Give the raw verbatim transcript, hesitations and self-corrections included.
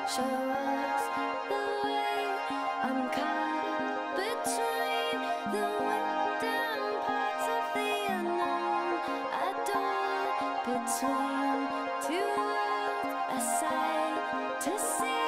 show us the way. I'm caught between the wind and parts of the unknown. I don't between two worlds, a sight to see.